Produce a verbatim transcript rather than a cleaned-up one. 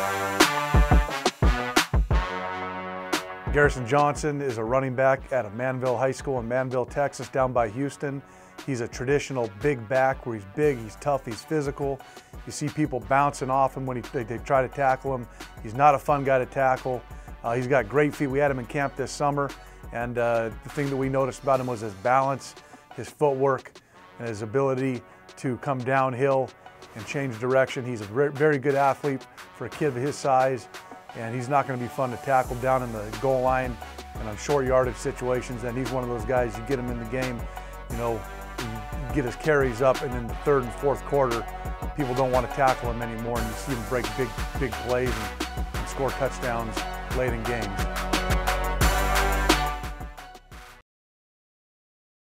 Garrison Johnson is a running back out of Manville High School in Manville, Texas, down by Houston. He's a traditional big back where he's big, he's tough, he's physical. You see people bouncing off him when he, they, they try to tackle him. He's not a fun guy to tackle. Uh, he's got great feet. We had him in camp this summer, and uh, the thing that we noticed about him was his balance, his footwork, and his ability to come downhill and change direction. He's a very good athlete for a kid of his size, and he's not going to be fun to tackle down in the goal line and on short yardage situations. And he's one of those guys, you get him in the game, you know, you get his carries up, and in the third and fourth quarter, people don't want to tackle him anymore, and you see him break big, big plays and, and score touchdowns late in games.